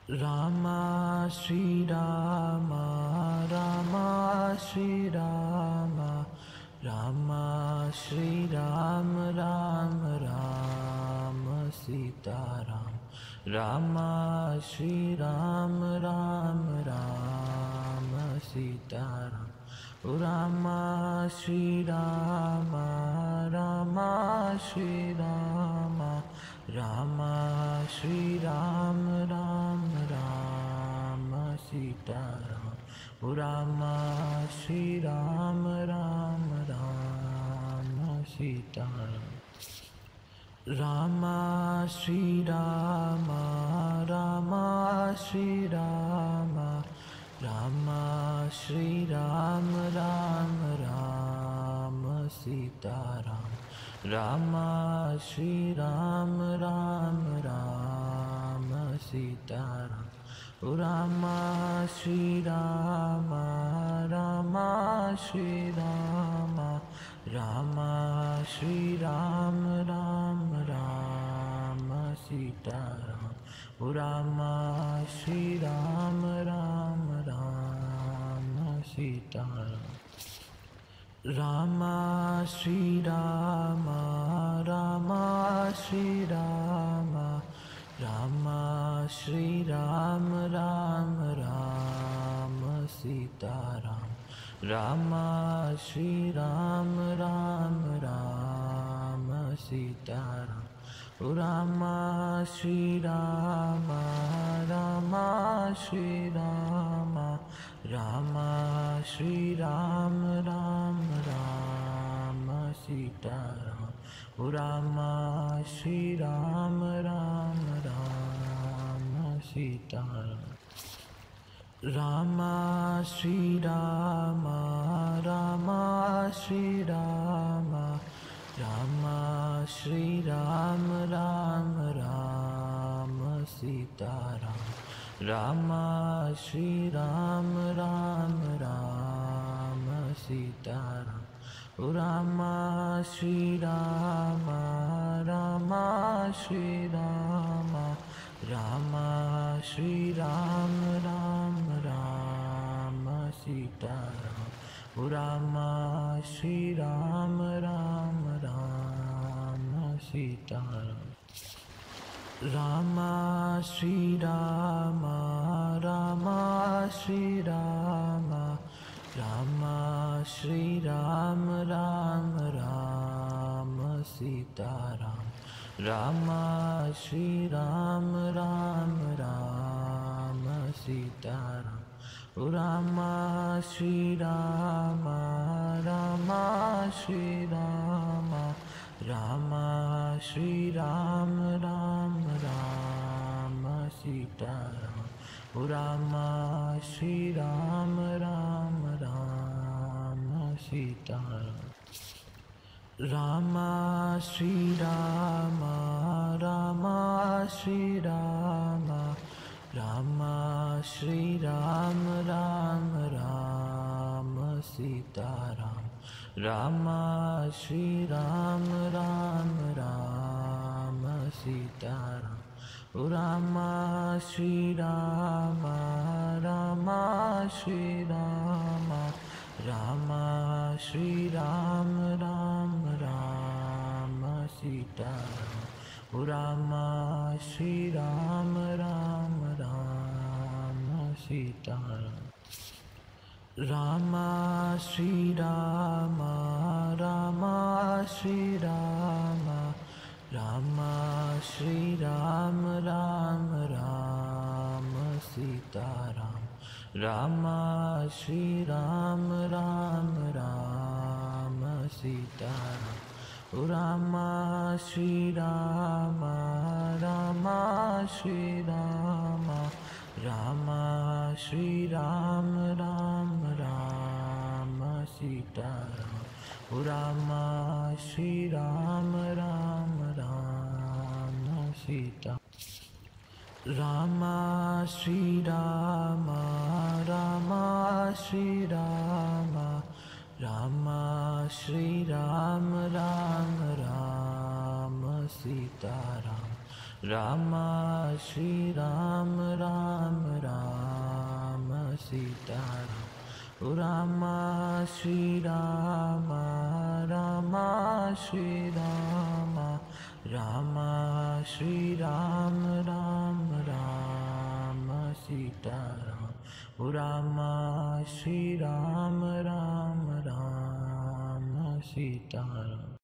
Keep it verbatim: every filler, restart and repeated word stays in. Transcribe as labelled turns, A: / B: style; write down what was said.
A: Rama Shri Rama Rama Shri Rama Rama Shri Ram Ram Ram Sita Ram Rama Shri Ram Ram Ram Sita Ram Rama Shri Rama Rama Shri Rama Rama Shri Ram Ram Ram Sita Ram Rama Shri Ram Ram Ram Sita Ram Rama Shri Rama Rama Shri Rama Rama Shri Ram Ram Ram Sita Ram Rama Shri Ram Ram Ram Sita Ram Rama Shri Rama Rama Shri Rama Rama Shri Ram Ram Ram Sita Ram Rama Shri Ram Ram Ram Sita Ram Rama Shri Rama Rama Shri Rama Rama Shri Ram Ram Ram Sita Ram Rama Shri Ram Ram Ram Sita Ram Rama Shri Rama Rama Shri Rama Rama Shri Ram Ram Ram Sita Ram Rama Shri Ram Ram Ram Sita Ram Rama Shri Rama Rama Shri Rama Rama Shri Ram Ram Ram Sita Ram Rama Shri Ram Ram Ram Sita Ram Rama Shri Rama Rama Shri Rama Rama Shri Ram Ram Ram Sita Ram Rama Shri Ram Ram Ram Sita Ram Rama Shri Rama Rama Shri Rama Rama Shri Ram Ram Ram Sita Ram Rama Shri Ram Ram Ram Sita Ram Rama Shri Rama Rama Shri Rama Rama Shri Ram Ram Ram Sita Ram Rama Shri Ram Ram Ram Sita Ram Rama Shri Rama Rama Shri Rama Rama Shri Ram Ram Ram Sita Ram Rama Shri Ram Ram Ram Sita Ram Rama Shri Rama Rama Shri Rama Rama Shri Ram Ram Ram Sita Ram Rama Shri Ram Ram Ram Sita Ram Rama Shri Rama Rama Shri Rama Rama Shri Ram Ram Ram Sita Ram Rama Shri Ram Ram Ram Sita Ram Rama Shri Rama Rama Shri Rama Rama Shri Ram Ram Ram Sita Ram Rama Shri Ram Ram Ram Sita Rama Shri Rama Rama Shri Rama Rama Shri Ram Ram Ram Sita Ram Rama Shri Ram Ram Sitaram. O Rama, Shri Rama, Rama, Shri Rama, Rama, Shri Rama, Rama, Rama, Sitaram. O Rama, Shri Rama, Rama, Rama, Sitaram.